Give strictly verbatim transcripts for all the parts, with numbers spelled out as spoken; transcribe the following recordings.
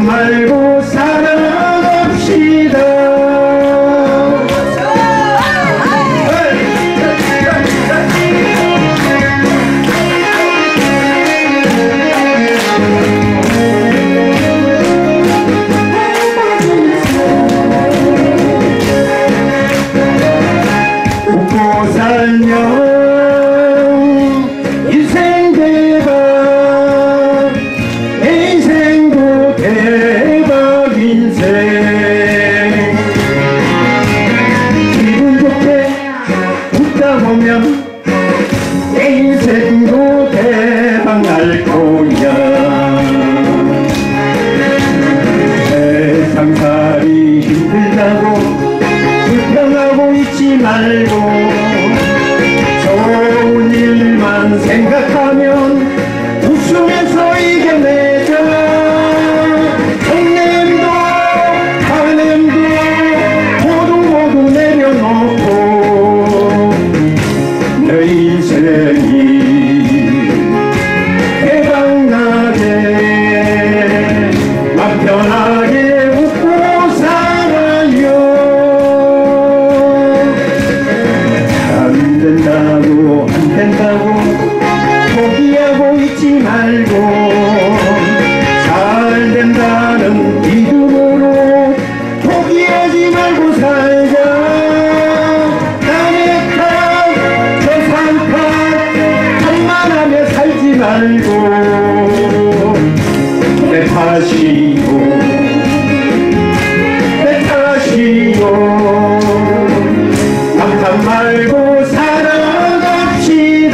말고 살아갑시다. 웃고 살면 인생 대박, 내 인생도 대박 인생. 기분 좋게 웃다 보면 내 인생도 대박 날 거야. 세상살이 힘들다고 불평하고 있지 말고 좋은 일만 생각하면 웃으면서 이겨내자. 형님도 하nem도 모두 모두 내려놓고 내 인생이 대박나게 맘 편하게 웃고 살아요. 안된다고 안된다고 포기하고 있지 말고 잘된다는 믿음으로 포기하지 말고 살자. 남의 탓 저 산탓 한만하며 살지 말고 내 탓이요 내 탓이요 감탄 말고 살아갑시다.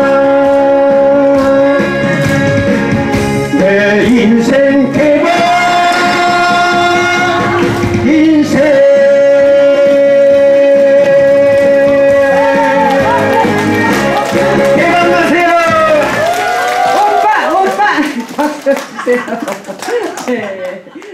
내 인생 대박 인생. 대박 나세요. 오빠 오빠 박수 주세요. 예, 예.